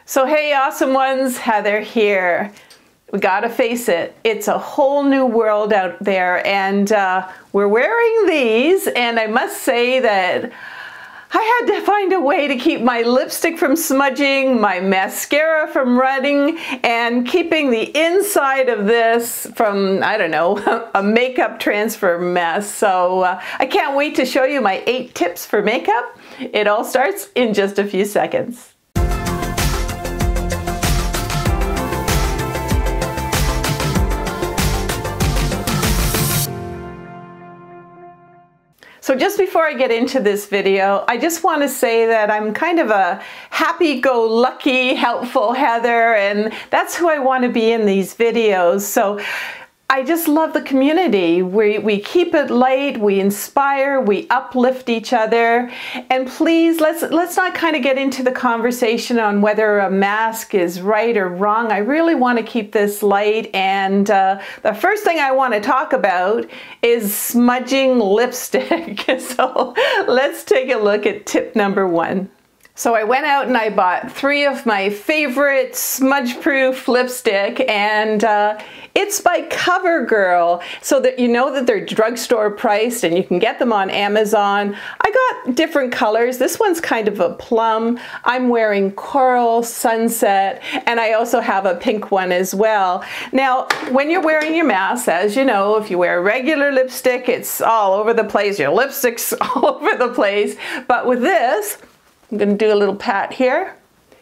So hey awesome ones, Heather here. We gotta face it, it's a whole new world out there, and we're wearing these, and I must say that I had to find a way to keep my lipstick from smudging, my mascara from running, and keeping the inside of this from, I don't know, a makeup transfer mess. So I can't wait to show you my 8 tips for makeup. It all starts in just a few seconds. So just before I get into this video, I just want to say that I'm kind of a happy-go-lucky, helpful Heather, and that's who I want to be in these videos. So I just love the community. We keep it light, we inspire, we uplift each other. And please, let's not kind of get into the conversation on whether a mask is right or wrong. I really want to keep this light. And the first thing I want to talk about is smudging lipstick. So let's take a look at tip number 1. So I went out and I bought 3 of my favorite smudge-proof lipstick, and it's by CoverGirl, so that you know that they're drugstore priced and you can get them on Amazon. I got different colors. This one's kind of a plum. I'm wearing coral, sunset, and I also have a pink one as well. Now, when you're wearing your mask, as you know, if you wear regular lipstick, it's all over the place. Your lipstick's all over the place. But with this, I'm going to do a little pat here.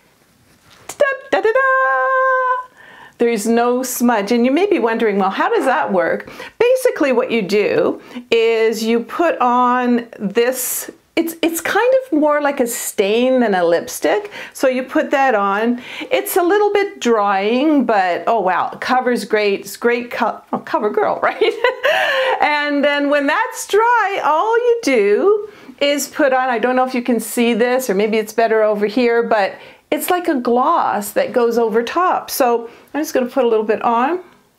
Da-da-da! There's no smudge. And you may be wondering, well, how does that work? Basically what you do is you put on this, it's kind of more like a stain than a lipstick. So you put that on. It's a little bit drying, but oh wow, it covers great. It's great CoverGirl, right? And then when that's dry, all you do is put on, I don't know if you can see this, or maybe it's better over here, but it's like a gloss that goes over top. So I'm just going to put a little bit on.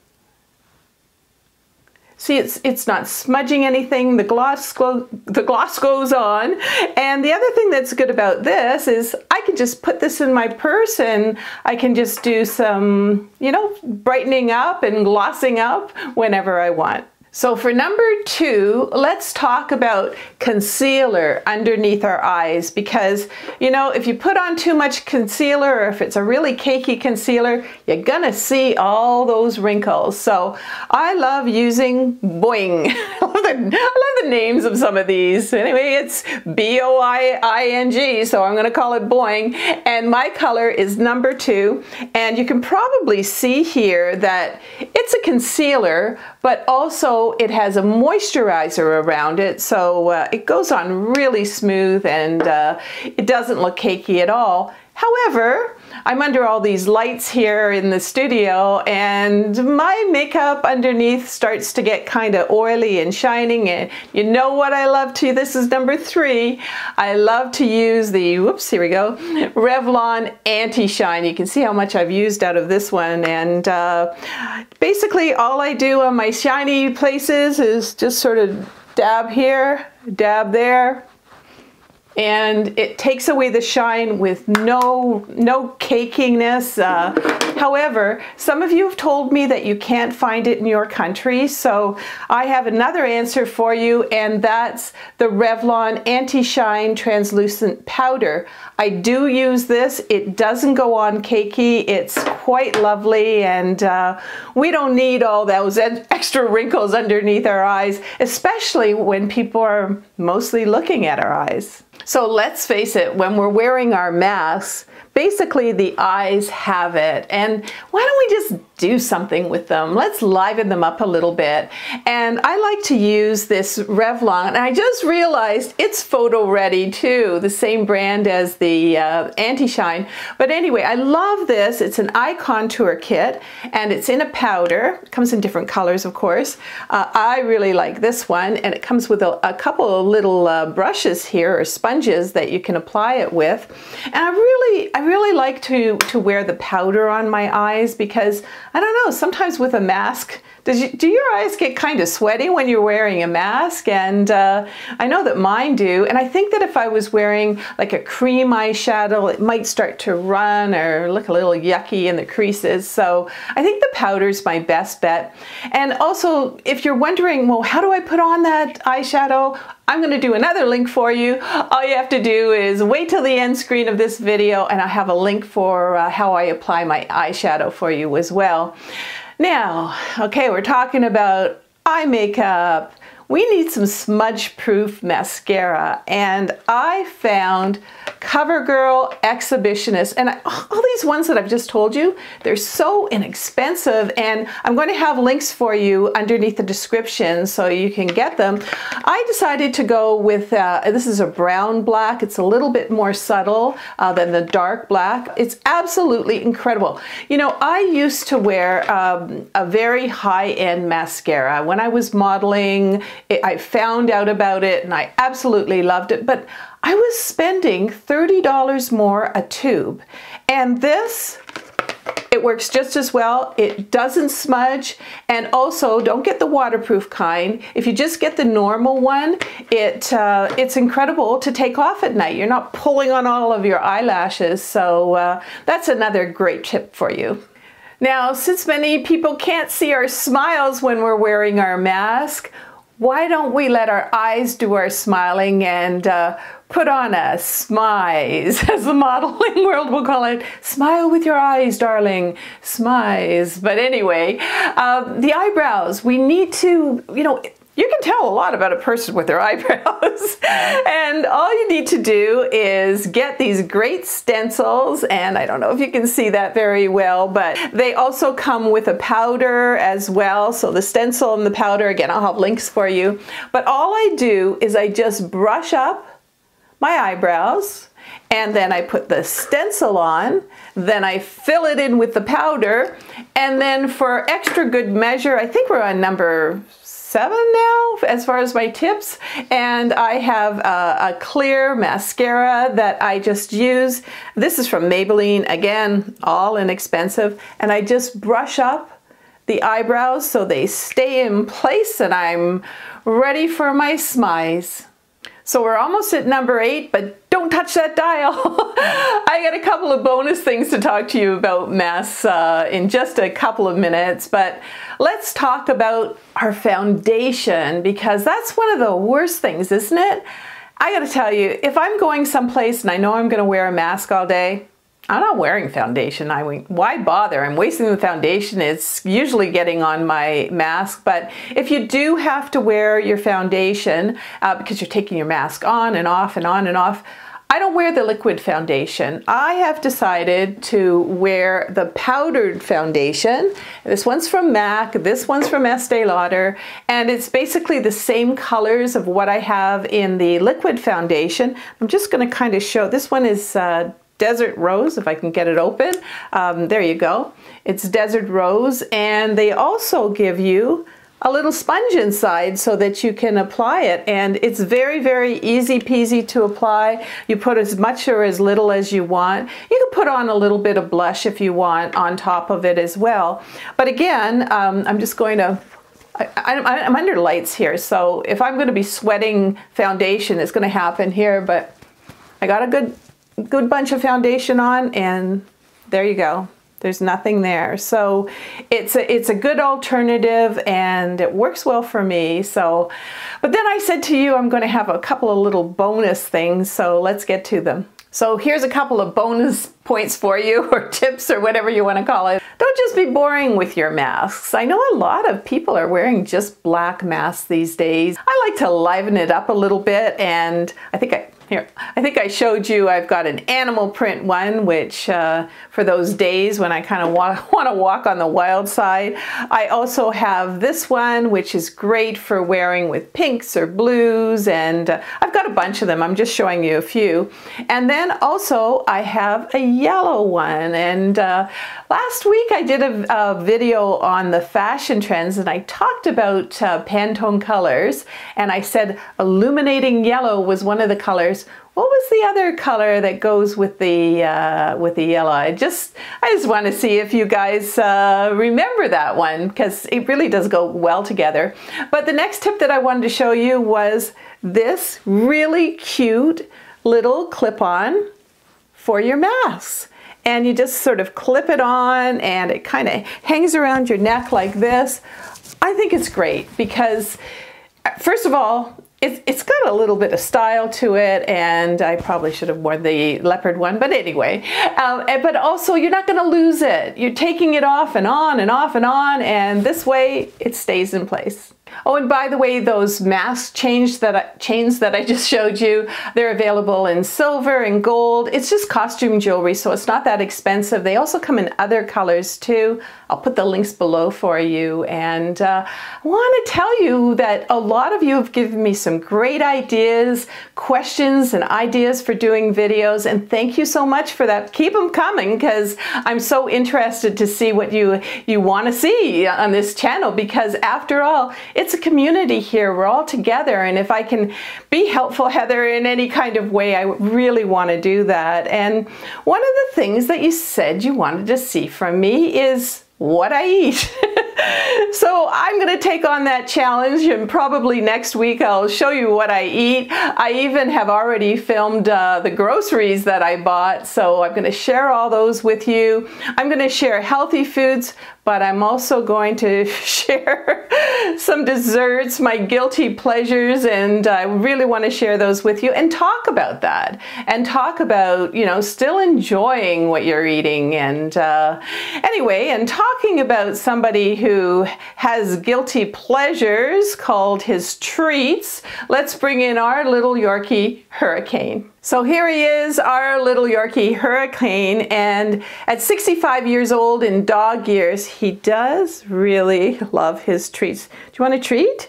See, it's not smudging anything. The gloss goes on. And the other thing that's good about this is I can just put this in my purse and I can just do some, you know, brightening up and glossing up whenever I want. So for number 2, let's talk about concealer underneath our eyes, because, you know, if you put on too much concealer, or if it's a really cakey concealer, you're gonna see all those wrinkles. So I love using Boing. I love the names of some of these. Anyway, it's B-O-I-I-N-G, so I'm gonna call it Boing. And my color is number 2. And you can probably see here that it's a concealer, but also it has a moisturizer around it, so it goes on really smooth, and it doesn't look cakey at all. However, I'm under all these lights here in the studio, and my makeup underneath starts to get kind of oily and shining, and you know what I love to, this is number 3, I love to use the, whoops, here we go, Revlon Anti-Shine. You can see how much I've used out of this one, and basically all I do on my shiny places is just sort of dab here, dab there, and it takes away the shine with no cakiness. However, some of you have told me that you can't find it in your country, so I have another answer for you, and that's the Revlon Anti-Shine Translucent Powder. I do use this. It doesn't go on cakey. It's quite lovely, and we don't need all those extra wrinkles underneath our eyes, especially when people are mostly looking at our eyes. So let's face it, when we're wearing our masks, basically the eyes have it, and why don't we just do something with them? Let's liven them up a little bit. And I like to use this Revlon, and I just realized it's photo ready too, the same brand as the Anti-Shine. But anyway, I love this. It's an eye contour kit, and it's in a powder. It comes in different colors, of course. I really like this one, and it comes with a couple of little brushes here, or sponges that you can apply it with. And I really like to wear the powder on my eyes, because I don't know, sometimes with a mask, Do your eyes get kind of sweaty when you're wearing a mask? And I know that mine do. And I think that if I was wearing like a cream eyeshadow, it might start to run or look a little yucky in the creases. So I think the powder's my best bet. And also, if you're wondering, well, how do I put on that eyeshadow? I'm going to do another link for you. All you have to do is wait till the end screen of this video and I have a link for how I apply my eyeshadow for you as well. Now, okay, we're talking about eye makeup. We need some smudge-proof mascara, and I found CoverGirl Exhibitionist, and all these ones that I've just told you, they're so inexpensive, and I'm going to have links for you underneath the description so you can get them. I decided to go with, this is a brown black. It's a little bit more subtle than the dark black. It's absolutely incredible. You know, I used to wear a very high-end mascara. When I was modeling, I found out about it and I absolutely loved it, but I was spending $30 more a tube. And this, it works just as well. It doesn't smudge. And also, don't get the waterproof kind. If you just get the normal one, it's incredible to take off at night. You're not pulling on all of your eyelashes. So that's another great tip for you. Now, since many people can't see our smiles when we're wearing our mask, why don't we let our eyes do our smiling and put on a smize, as the modeling world will call it. Smile with your eyes, darling. Smize. But anyway, the eyebrows, we need to, you know, you can tell a lot about a person with their eyebrows. And all you need to do is get these great stencils, and I don't know if you can see that very well, but they also come with a powder as well. So the stencil and the powder, again, I'll have links for you. But all I do is I just brush up my eyebrows, and then I put the stencil on, then I fill it in with the powder, and then for extra good measure, I think we're on number 7 now as far as my tips, and I have a clear mascara that I just use. This is from Maybelline, again, all inexpensive, and I just brush up the eyebrows so they stay in place and I'm ready for my smize. So we're almost at number 8, but don't touch that dial. I got a couple of bonus things to talk to you about masks in just a couple of minutes, but let's talk about our foundation, because that's one of the worst things, isn't it? I gotta tell you, if I'm going someplace and I know I'm gonna wear a mask all day, I'm not wearing foundation. I mean, why bother? I'm wasting the foundation. It's usually getting on my mask. But if you do have to wear your foundation because you're taking your mask on and off and on and off, I don't wear the liquid foundation. I have decided to wear the powdered foundation. This one's from MAC, this one's from Estee Lauder, and it's basically the same colors of what I have in the liquid foundation. I'm just going to kind of show. This one is Desert Rose, if I can get it open. There you go. It's Desert Rose, and they also give you a little sponge inside so that you can apply it, and it's very, very easy peasy to apply. You put as much or as little as you want. You can put on a little bit of blush if you want on top of it as well. But again, I'm just going to, I'm under lights here, so if I'm going to be sweating foundation, it's going to happen here, but I got a good bunch of foundation on, and there you go. There's nothing there. So it's a good alternative, and it works well for me. So, but then I said to you, I'm going to have a couple of little bonus things, so let's get to them. So here's a couple of bonus points for you, or tips, or whatever you want to call it. Don't just be boring with your masks. I know a lot of people are wearing just black masks these days. I like to liven it up a little bit, and I think I showed you I've got an animal print one, which for those days when I kind of want to walk on the wild side. I also have this one, which is great for wearing with pinks or blues, and I've got a bunch of them. I'm just showing you a few. And then also I have a yellow one, and last week I did a video on the fashion trends, and I talked about Pantone colors, and I said illuminating yellow was one of the colors. what was the other color that goes with the yellow? I just want to see if you guys remember that one, because it really does go well together. But the next tip that I wanted to show you was this really cute little clip-on for your masks. And you just sort of clip it on and it kind of hangs around your neck like this. I think it's great because, first of all, it's got a little bit of style to it, and I probably should have worn the leopard one, but anyway. But also, you're not going to lose it. You're taking it off and on and off and on, and this way it stays in place. Oh, and by the way, those mask chains that I just showed you, they're available in silver and gold. It's just costume jewelry, so it's not that expensive. They also come in other colors too. I'll put the links below for you. And I want to tell you that a lot of you have given me some great ideas, questions, and ideas for doing videos. And thank you so much for that. Keep them coming, because I'm so interested to see what you want to see on this channel, because after all, it's a community here. We're all together, and if I can be helpful, Heather, in any kind of way, I really want to do that. And one of the things that you said you wanted to see from me is what I eat. So I'm going to take on that challenge, and probably next week I'll show you what I eat. I even have already filmed the groceries that I bought, so I'm going to share all those with you. I'm going to share healthy foods, but I'm also going to share some desserts, my guilty pleasures, and I really want to share those with you and talk about that, and talk about, you know, still enjoying what you're eating. And anyway, and talking about somebody who has guilty pleasures called his treats, let's bring in our little Yorkie Hurricane. So here he is, our little Yorkie Hurricane, and at 65 years old in dog years, he does really love his treats. Do you want a treat?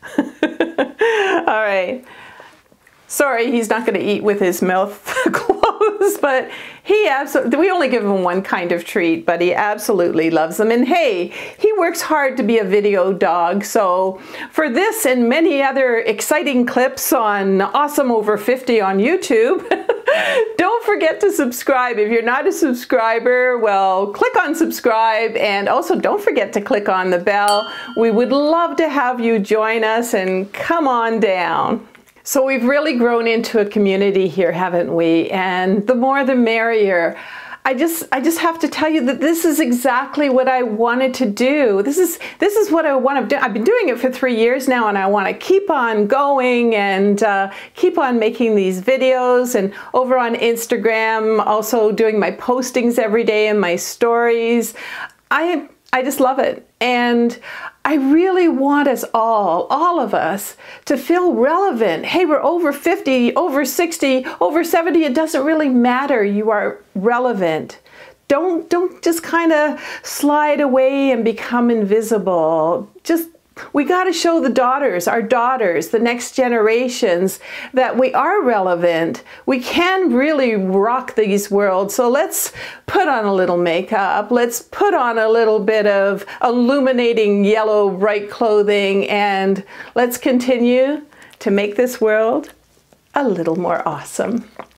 All right. Sorry, he's not going to eat with his mouth closed, but we only give him one kind of treat, but he absolutely loves them. And hey, he works hard to be a video dog, so for this and many other exciting clips on Awesome Over 50 on YouTube, don't forget to subscribe. If you're not a subscriber, well, click on subscribe, and also don't forget to click on the bell. We would love to have you join us, and come on down. So we've really grown into a community here, haven't we? And the more the merrier. I just have to tell you that this is exactly what I wanted to do. This is what I want to do. I've been doing it for 3 years now, and I want to keep on going and keep on making these videos, and over on Instagram, also doing my postings every day and my stories. I just love it. And I really want us all of us, to feel relevant. Hey, we're over 50, over 60, over 70. It doesn't really matter. You are relevant. Don't just kind of slide away and become invisible. We got to show our daughters, the next generations, that we are relevant. We can really rock these worlds. So let's put on a little makeup. Let's put on a little bit of illuminating yellow bright clothing, and let's continue to make this world a little more awesome.